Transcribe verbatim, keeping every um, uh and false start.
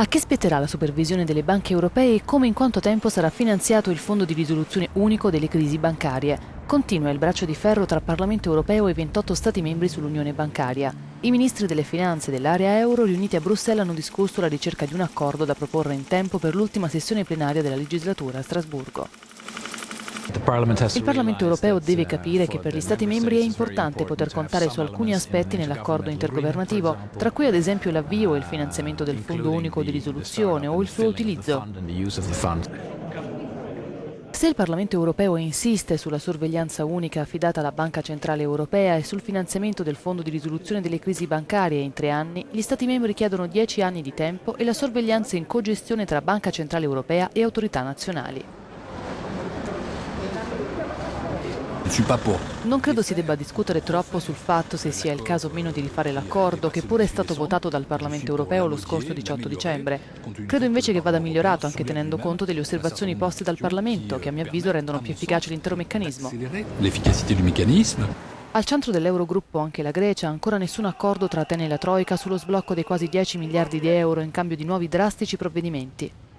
A che spetterà la supervisione delle banche europee e come in quanto tempo sarà finanziato il fondo di risoluzione unico delle crisi bancarie? Continua il braccio di ferro tra Parlamento europeo e ventotto Stati membri sull'unione bancaria. I ministri delle finanze dell'area euro riuniti a Bruxelles hanno discusso la ricerca di un accordo da proporre in tempo per l'ultima sessione plenaria della legislatura a Strasburgo. Il Parlamento europeo deve capire che per gli Stati membri è importante poter contare su alcuni aspetti nell'accordo intergovernativo, tra cui ad esempio l'avvio e il finanziamento del Fondo unico di risoluzione o il suo utilizzo. Se il Parlamento europeo insiste sulla sorveglianza unica affidata alla Banca Centrale Europea e sul finanziamento del Fondo di risoluzione delle crisi bancarie in tre anni, gli Stati membri chiedono dieci anni di tempo e la sorveglianza in cogestione tra Banca Centrale Europea e autorità nazionali. Non credo si debba discutere troppo sul fatto se sia il caso o meno di rifare l'accordo, che pure è stato votato dal Parlamento europeo lo scorso diciotto dicembre. Credo invece che vada migliorato anche tenendo conto delle osservazioni poste dal Parlamento, che a mio avviso rendono più efficace l'intero meccanismo. Al centro dell'Eurogruppo anche la Grecia, ancora nessun accordo tra Atene e la Troika sullo sblocco dei quasi dieci miliardi di euro in cambio di nuovi drastici provvedimenti.